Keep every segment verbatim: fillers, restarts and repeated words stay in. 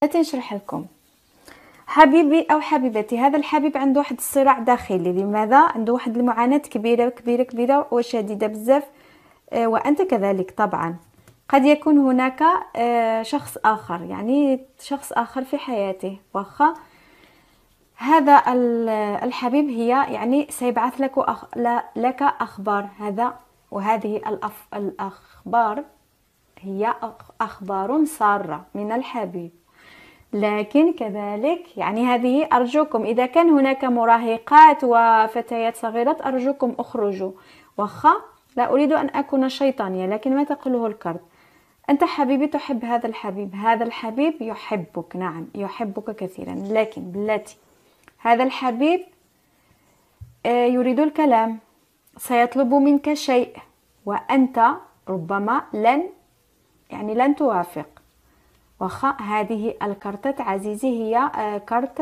تنشرح لكم حبيبي او حبيبتي. هذا الحبيب عنده واحد الصراع داخلي. لماذا؟ عنده واحد المعاناة كبيرة كبيرة كبيرة وشديدة بزاف. آه وانت كذلك طبعا. قد يكون هناك آه شخص اخر، يعني شخص اخر في حياته، واخا هذا الحبيب هي يعني سيبعث لك أخ... لك اخبار هذا، وهذه الأف... الاخبار هي اخبار سارة من الحبيب. لكن كذلك يعني هذه أرجوكم إذا كان هناك مراهقات وفتيات صغيرات أرجوكم أخرجوا. واخا لا أريد أن أكون شيطانية، لكن ما تقوله الكرد. أنت حبيبي تحب هذا الحبيب، هذا الحبيب يحبك، نعم يحبك كثيرا، لكن بلاتي هذا الحبيب يريد الكلام، سيطلب منك شيء وأنت ربما لن يعني لن توافق. واخا هذه الكارتات عزيزي هي كارت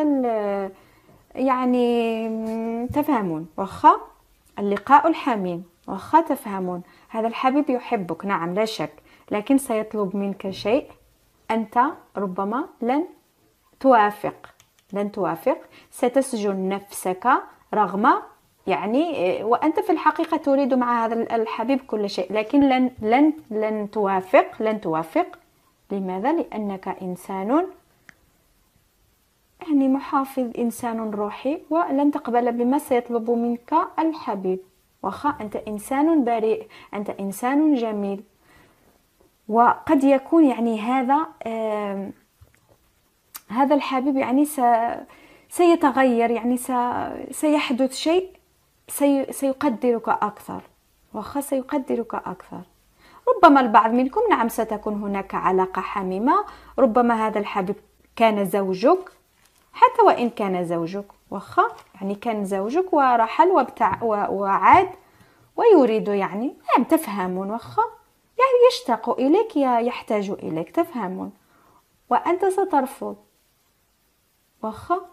يعني تفهمون، واخا اللقاء الحميم، واخا تفهمون. هذا الحبيب يحبك نعم لا شك، لكن سيطلب منك شيء أنت ربما لن توافق لن توافق ستسجن نفسك رغم يعني وأنت في الحقيقة تريد مع هذا الحبيب كل شيء، لكن لن لن لن توافق لن توافق لماذا؟ لأنك إنسان يعني محافظ، إنسان روحي، ولن تقبل بما سيطلب منك الحبيب. واخا أنت إنسان بريء، أنت إنسان جميل، وقد يكون يعني هذا آه هذا الحبيب يعني س سيتغير، يعني س سيحدث شيء سي سيقدرك أكثر. واخا سيقدرك أكثر. ربما البعض منكم نعم ستكون هناك علاقة حميمة، ربما هذا الحبيب كان زوجك، حتى وإن كان زوجك واخا يعني كان زوجك ورحل وابتع وعاد ويريد يعني نعم تفهمون، واخا يعني يشتاق إليك، يحتاج إليك، تفهمون، وأنت سترفض واخا.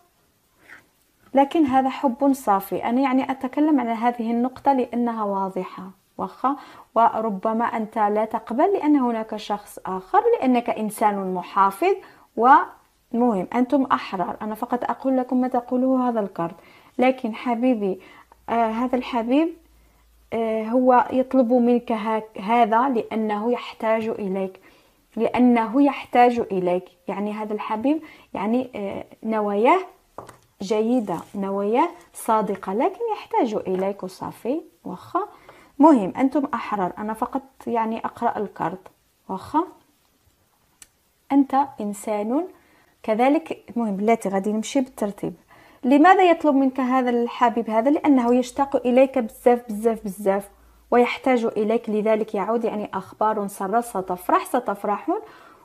لكن هذا حب صافي، أنا يعني أتكلم عن هذه النقطة لأنها واضحة واخا. وربما أنت لا تقبل لأن هناك شخص آخر، لأنك إنسان محافظ، ومهم أنتم أحرار، أنا فقط أقول لكم ما تقوله هذا الكرد. لكن حبيبي آه هذا الحبيب آه هو يطلب منك هذا لأنه يحتاج إليك، لأنه يحتاج إليك يعني هذا الحبيب يعني آه نواياه جيدة، نواياه صادقة، لكن يحتاج إليك صافي واخا. مهم أنتم أحرار، أنا فقط يعني أقرأ الكارت واخا. أنت إنسان كذلك. مهم بلاتي غادي نمشي بالترتيب. لماذا يطلب منك هذا الحبيب هذا؟ لأنه يشتاق إليك بزاف بزاف بزاف ويحتاج إليك، لذلك يعود يعني أخبار سارة، ستفرح ستفرحون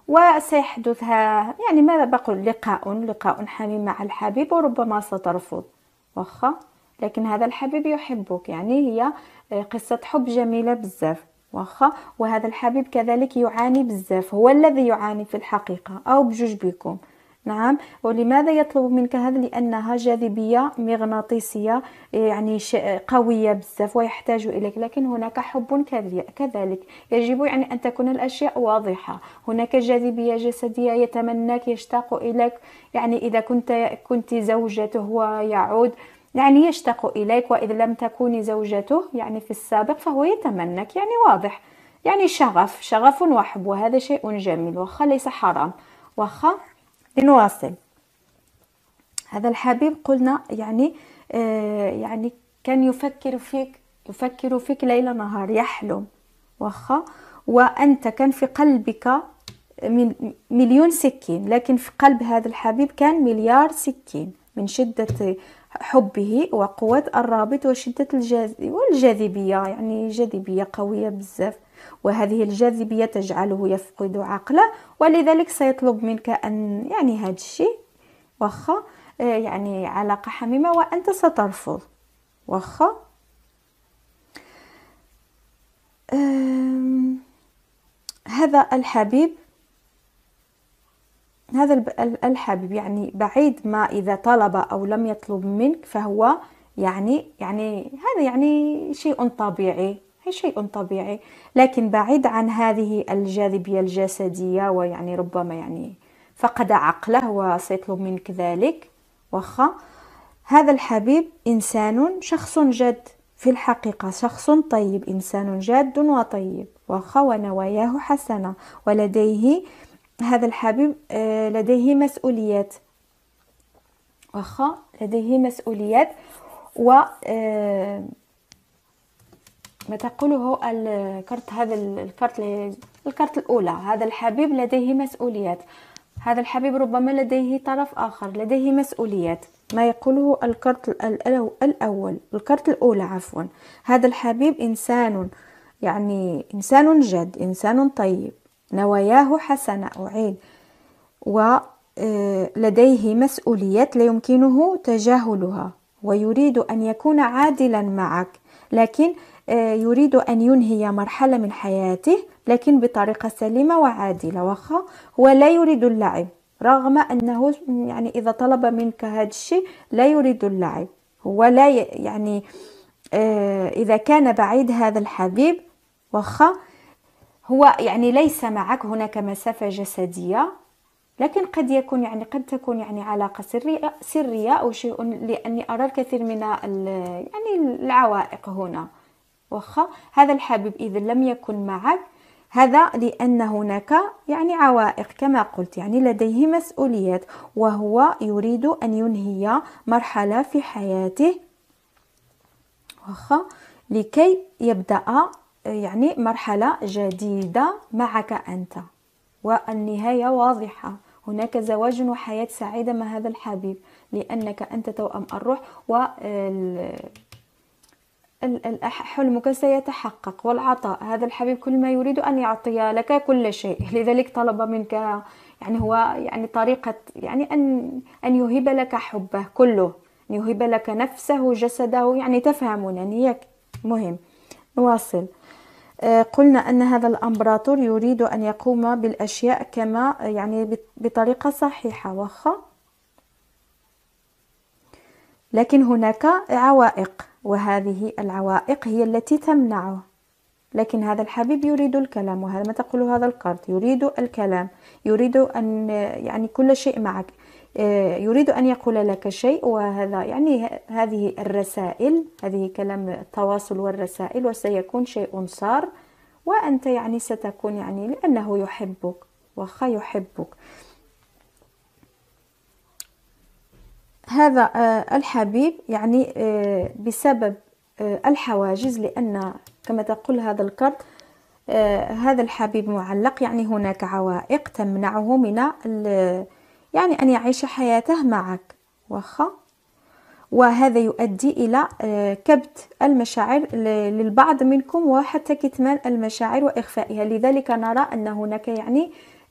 وسيحدثها يعني ماذا بقول لقاء لقاء حميم مع الحبيب، وربما سترفض واخا. لكن هذا الحبيب يحبك، يعني هي قصة حب جميلة بزاف واخا. وهذا الحبيب كذلك يعاني بزاف، هو الذي يعاني في الحقيقة أو بجوج بكم نعم. ولماذا يطلب منك هذا؟ لأنها جاذبية مغناطيسية يعني قوية بزاف ويحتاج إليك. لكن هناك حب كذلك، يجب يعني أن تكون الأشياء واضحة. هناك جاذبية جسدية، يتمناك، يشتاق إليك، يعني إذا كنت كنت زوجته ويعود يعني يشتاق إليك، وإذا لم تكوني زوجته يعني في السابق فهو يتمناك، يعني واضح، يعني شغف شغف وحب، وهذا شيء جميل واخا ليس حرام واخا. لنواصل. هذا الحبيب قلنا يعني آه يعني كان يفكر فيك يفكر فيك ليل نهار، يحلم واخا. وأنت كان في قلبك مليون سكين، لكن في قلب هذا الحبيب كان مليار سكين من شدة حبه وقوة الرابط وشدة الجاذبية، يعني جاذبية قوية بزاف، وهذه الجاذبية تجعله يفقد عقله، ولذلك سيطلب منك أن يعني هذا الشيء واخا يعني علاقة حميمة، وأنت سترفض واخا. هذا الحبيب هذا الحبيب يعني بعيد ما إذا طلب أو لم يطلب منك فهو يعني يعني هذا يعني شيء طبيعي، هي شيء طبيعي، لكن بعيد عن هذه الجاذبية الجسدية، ويعني ربما يعني فقد عقله وسيطلب منك ذلك. واخا هذا الحبيب إنسان شخص جاد، في الحقيقة شخص طيب، إنسان جاد وطيب، واخا ونواياه حسنة، ولديه هذا الحبيب لديه مسؤوليات، واخا لديه مسؤوليات. و ما تقوله الكرت، هذا الكرت الكرت الأولى، هذا الحبيب لديه مسؤوليات. هذا الحبيب ربما لديه طرف آخر، لديه مسؤوليات. ما يقوله الكرت الأول، الكرت الأولى عفوا، هذا الحبيب إنسان يعني إنسان جاد، إنسان طيب، نواياه حسنة، أعيد، ولديه مسؤوليات لا يمكنه تجاهلها، ويريد أن يكون عادلا معك، لكن يريد أن ينهي مرحلة من حياته لكن بطريقة سليمة وعادلة. واخا هو لا يريد اللعب، رغم أنه يعني إذا طلب منك هذا الشيء لا يريد اللعب. هو لا يعني إذا كان بعيد هذا الحبيب، واخا هو يعني ليس معك، هناك مسافة جسدية، لكن قد يكون يعني قد تكون يعني علاقة سرية سرية أو شيء، لأني أرى الكثير من يعني العوائق هنا. واخا هذا الحبيب إذا لم يكن معك، هذا لأن هناك يعني عوائق كما قلت، يعني لديه مسؤوليات، وهو يريد أن ينهي مرحلة في حياته، واخا لكي يبدأ يعني مرحلة جديدة معك أنت، والنهاية واضحة، هناك زواج وحياة سعيدة مع هذا الحبيب، لأنك أنت توأم الروح، و حلمك سيتحقق. والعطاء، هذا الحبيب كل ما يريد أن يعطي لك كل شيء، لذلك طلب منك يعني هو يعني طريقة يعني أن أن يهب لك حبه كله، أن يهب لك نفسه جسده، يعني تفهمونني مهم. نواصل. قلنا أن هذا الأمبراطور يريد أن يقوم بالأشياء كما يعني بطريقة صحيحة، واخا لكن هناك عوائق، وهذه العوائق هي التي تمنعه. لكن هذا الحبيب يريد الكلام، وهذا ما تقوله هذا الكارت، يريد الكلام، يريد أن يعني كل شيء معك، يريد أن يقول لك شيء، وهذا يعني هذه الرسائل، هذه كلام التواصل والرسائل، وسيكون شيء صار، وأنت يعني ستكون يعني لأنه يحبك، واخا يحبك. هذا الحبيب يعني بسبب الحواجز، لأن كما تقول هذا الكرت هذا الحبيب معلق، يعني هناك عوائق تمنعه من يعني أن يعيش حياته معك، واخا وهذا يؤدي إلى كبت المشاعر للبعض منكم، وحتى كتمان المشاعر وإخفائها. لذلك نرى أن هناك يعني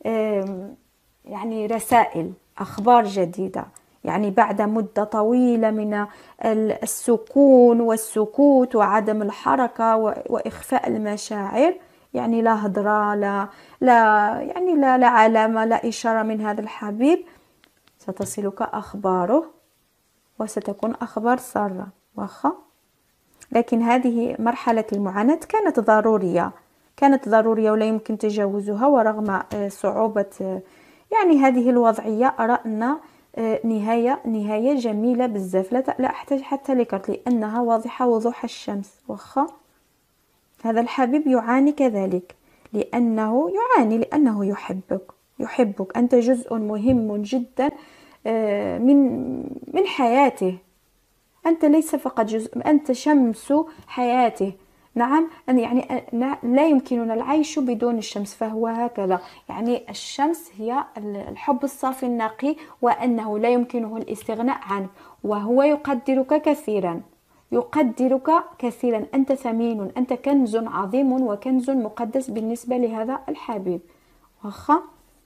يعني رسائل، أخبار جديدة، يعني بعد مدة طويلة من السكون والسكوت وعدم الحركة وإخفاء المشاعر، يعني لا هضرة، لا لا يعني لا لا علامة، لا إشارة من هذا الحبيب، ستصلك أخباره، وستكون أخبار سارة، واخا لكن هذه مرحلة المعاناة كانت ضرورية، كانت ضرورية ولا يمكن تجاوزها، ورغم صعوبة يعني هذه الوضعية أرى أن نهاية نهاية جميلة بزاف، لا لا أحتاج حتى لكرت لأنها واضحة وضوح الشمس. واخا هذا الحبيب يعاني كذلك، لأنه يعاني لأنه يحبك، يحبك أنت جزء مهم جدا من من حياته، أنت ليس فقط جزء، أنت شمس حياته. نعم يعني لا يمكننا العيش بدون الشمس، فهو هكذا، يعني الشمس هي الحب الصافي النقي، وأنه لا يمكنه الاستغناء عنه، وهو يقدرك كثيرا، يقدرك كثيرا، أنت ثمين، أنت كنز عظيم وكنز مقدس بالنسبة لهذا الحبيب. واخا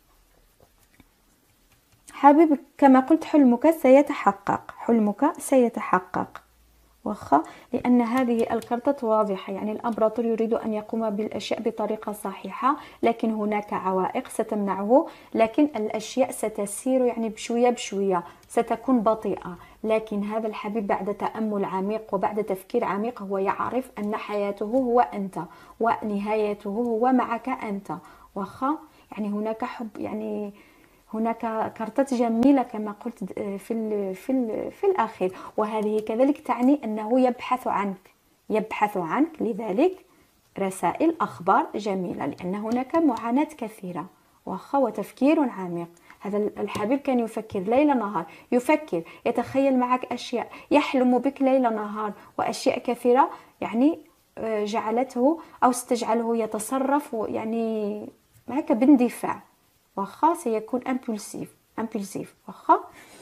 حبيب كما قلت حلمك سيتحقق، حلمك سيتحقق، واخا لأن هذه الكرتة واضحة، يعني الأمبراطور يريد أن يقوم بالأشياء بطريقة صحيحة، لكن هناك عوائق ستمنعه، لكن الأشياء ستسير يعني بشوية بشوية، ستكون بطيئة، لكن هذا الحبيب بعد تأمل عميق وبعد تفكير عميق هو يعرف أن حياته هو أنت، ونهايته هو معك أنت، واخا يعني هناك حب، يعني هناك كارتات جميلة كما قلت في ال في ال في الأخير، وهذه كذلك تعني أنه يبحث عنك، يبحث عنك. لذلك رسائل أخبار جميلة، لأن هناك معاناة كثيرة واخا وتفكير عميق. هذا الحبيب كان يفكر ليل نهار، يفكر، يتخيل معك أشياء، يحلم بك ليل نهار، وأشياء كثيرة يعني جعلته أو ستجعله يتصرف يعني معك باندفاع، واخا سيكون امبولسيف امبولسيف واخا.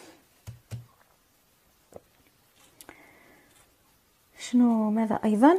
شنو ماذا أيضا؟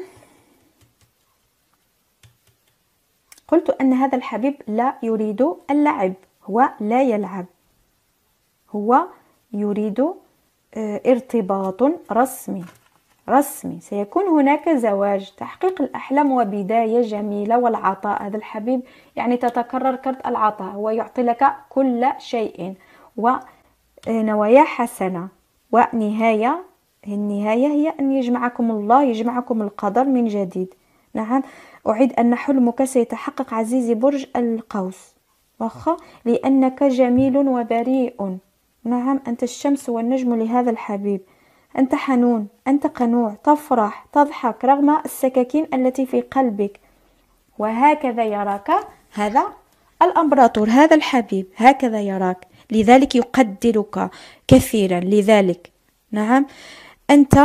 قلت أن هذا الحبيب لا يريد اللعب، هو لا يلعب، هو يريد ارتباط رسمي رسمي. سيكون هناك زواج، تحقيق الأحلام وبداية جميلة، والعطاء. هذا الحبيب يعني تتكرر كرت العطاء، هو يعطي لك كل شيء، ونوايا حسنة، ونهاية. النهاية هي أن يجمعكم الله، يجمعكم القدر من جديد. نعم، أعيد أن حلمك سيتحقق عزيزي برج القوس، واخا لأنك جميل وبريء. نعم، أنت الشمس والنجم لهذا الحبيب، أنت حنون، أنت قنوع، تفرح، تضحك رغم السكاكين التي في قلبك. وهكذا يراك هذا الأمبراطور، هذا الحبيب هكذا يراك، لذلك يقدرك كثيرا. لذلك نعم، أنت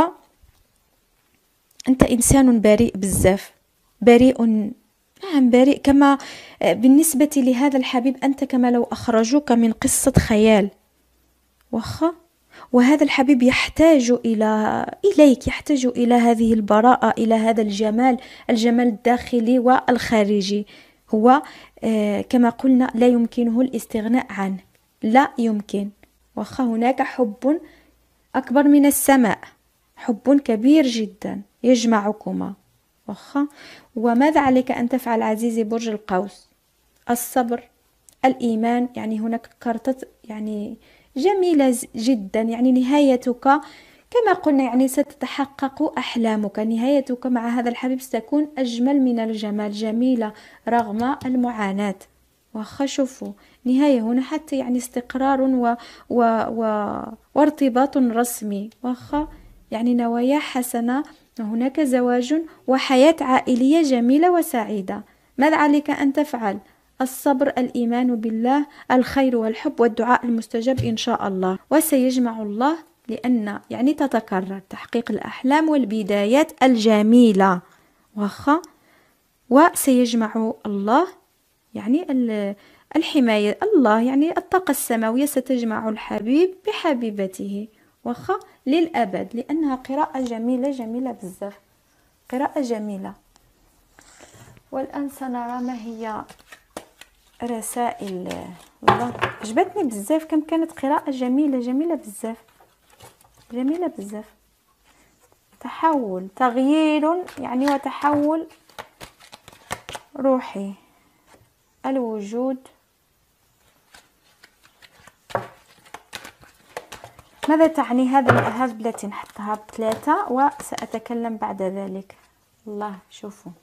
أنت إنسان بريء بزاف، بريء، نعم بريء. كما بالنسبة لهذا الحبيب أنت كما لو أخرجوك من قصة خيال، واخا. وهذا الحبيب يحتاج إلى إليك، يحتاج إلى هذه البراءة، إلى هذا الجمال، الجمال الداخلي والخارجي. هو آه كما قلنا لا يمكنه الاستغناء عنه، لا يمكن. واخا هناك حب أكبر من السماء، حب كبير جدا يجمعكما، واخا. وماذا عليك أن تفعل عزيزي برج القوس؟ الصبر، الإيمان. يعني هناك كارتة يعني جميلة جدا، يعني نهايتك كما قلنا يعني ستتحقق أحلامك، نهايتك مع هذا الحبيب ستكون أجمل من الجمال، جميلة رغم المعاناة. واخا شوفوا نهاية هنا حتى يعني استقرار و... و... و... وارتباط رسمي، واخا يعني نوايا حسنة، هناك زواج وحياة عائلية جميلة وسعيدة. ماذا عليك أن تفعل؟ الصبر، الإيمان بالله، الخير والحب والدعاء المستجاب إن شاء الله. وسيجمع الله، لأن يعني تتكرر تحقيق الأحلام والبدايات الجميلة، واخا. وسيجمع الله يعني الحماية، الله يعني الطاقة السماوية ستجمع الحبيب بحبيبته، واخا للأبد. لأنها قراءة جميلة جميلة بزاف، قراءة جميلة. والآن سنرى ما هي رسائل. والله عجبتني بزاف، كم كانت قراءة جميلة جميلة بزاف، جميلة بزاف. تحول، تغيير يعني، وتحول روحي، الوجود. ماذا تعني هذا هذا التي نحطها بثلاثة وسأتكلم بعد ذلك. الله شوفوا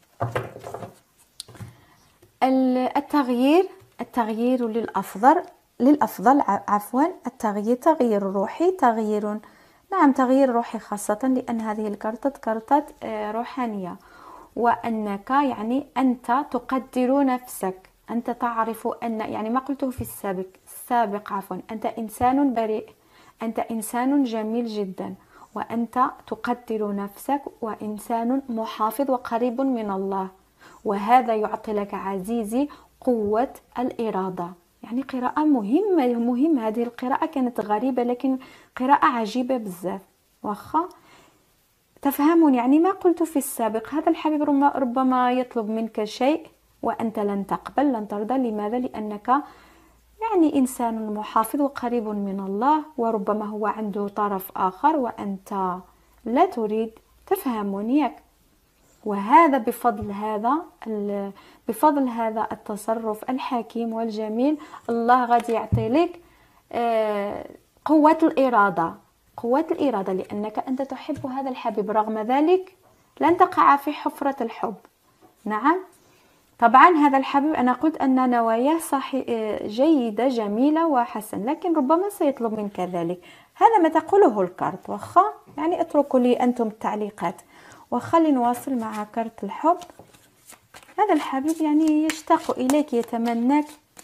التغيير، التغيير للأفضل، للأفضل عفوا. التغيير تغيير روحي، تغيير نعم تغيير روحي، خاصة لأن هذه الكارتة كارتة روحانية. وأنك يعني أنت تقدر نفسك، أنت تعرف أن يعني ما قلته في السابق السابق عفوا أنت إنسان بريء، أنت إنسان جميل جدا، وأنت تقدر نفسك، وإنسان محافظ وقريب من الله. وهذا يعطي لك عزيزي قوة الإرادة. يعني قراءة مهمة مهمة، هذه القراءة كانت غريبة لكن قراءة عجيبة بزاف، واخا تفهمون يعني ما قلت في السابق. هذا الحبيب ربما يطلب منك شيء وأنت لن تقبل، لن ترضى. لماذا؟ لأنك يعني إنسان محافظ وقريب من الله، وربما هو عنده طرف آخر وأنت لا تريد، تفهمون ياك؟ وهذا بفضل هذا بفضل هذا التصرف الحكيم والجميل، الله غادي يعطي لك قوة الإرادة، قوة الإرادة، لأنك أنت تحب هذا الحبيب، رغم ذلك لن تقع في حفرة الحب. نعم، طبعا هذا الحبيب أنا قلت أن نواياه صحي جيدة جميلة وحسن، لكن ربما سيطلب منك ذلك. هذا ما تقوله الكارت. واخا يعني اتركوا لي أنتم التعليقات. وخلي نواصل مع كارت الحب. هذا الحبيب يعني يشتاق إليك، يتمناك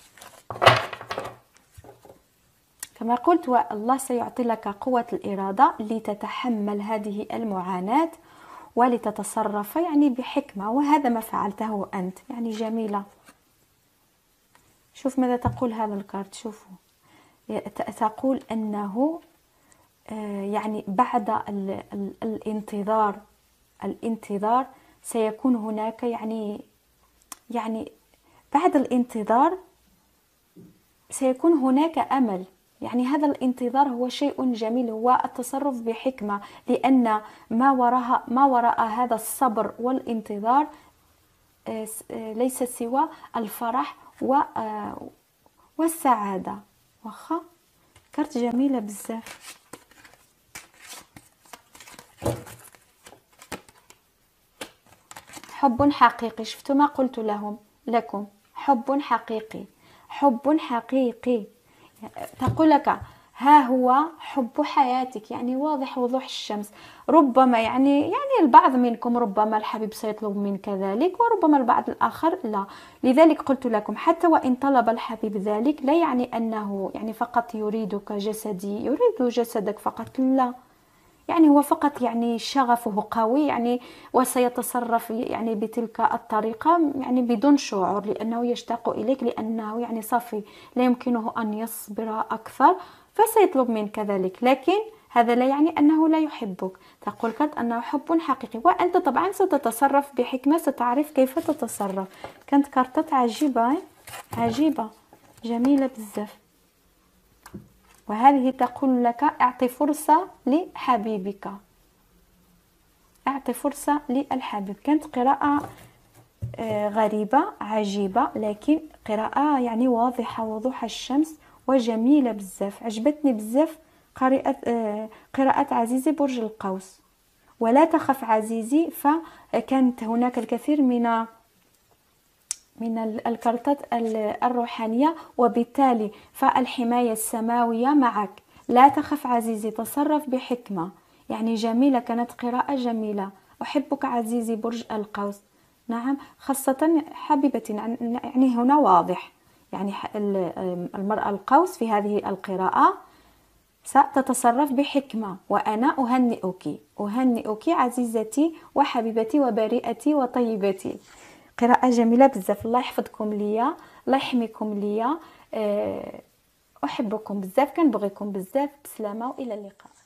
كما قلت، والله سيعطي لك قوة الإرادة لتتحمل هذه المعاناة ولتتصرف يعني بحكمة، وهذا ما فعلته أنت. يعني جميلة. شوف ماذا تقول هذا الكارت. شوفوا تقول أنه يعني بعد ال ال الانتظار الانتظار سيكون هناك يعني يعني بعد الانتظار سيكون هناك أمل. يعني هذا الانتظار هو شيء جميل، هو التصرف بحكمة، لأن ما وراء ما وراء هذا الصبر والانتظار ليس سوى الفرح والسعادة. واخا كارت جميلة بزاف. حب حقيقي. شفتوا ما قلت لهم لكم؟ حب حقيقي، حب حقيقي. تقول لك ها هو حب حياتك، يعني واضح وضوح الشمس. ربما يعني يعني البعض منكم ربما الحبيب سيطلب منك ذلك، وربما البعض الآخر لا. لذلك قلت لكم حتى وإن طلب الحبيب ذلك لا يعني أنه يعني فقط يريدك جسدي، يريد جسدك فقط، لا. يعني هو فقط يعني شغفه قوي يعني، وسيتصرف يعني بتلك الطريقة يعني بدون شعور، لأنه يشتاق إليك، لأنه يعني صافي لا يمكنه أن يصبر أكثر، فسيطلب منك ذلك. لكن هذا لا يعني أنه لا يحبك. تقول كانت أنه حب حقيقي، وأنت طبعا ستتصرف بحكمة، ستعرف كيف تتصرف. كانت كارتات عجيبة عجيبة جميلة بزاف. وهذه تقول لك اعطي فرصة لحبيبك، اعطي فرصة للحبيب. كانت قراءة غريبة عجيبة، لكن قراءة يعني واضحة وضوح الشمس وجميلة بزاف. عجبتني بزاف قراءة قراءة عزيزي برج القوس. ولا تخف عزيزي، فكانت هناك الكثير من من الكارتات الروحانية، وبالتالي فالحماية السماوية معك. لا تخف عزيزي، تصرف بحكمة. يعني جميلة، كانت قراءة جميلة. أحبك عزيزي برج القوس. نعم، خاصة حبيبتي، يعني هنا واضح يعني المرأة القوس في هذه القراءة ستتصرف بحكمة، وأنا أهنئك أهنئك عزيزتي وحبيبتي وبريئتي وطيبتي. قراءة جميلة بزاف. الله يحفظكم ليا، الله يحميكم ليا. أحبكم بزاف، كنبغيكم بزاف. بسلامة وإلى اللقاء.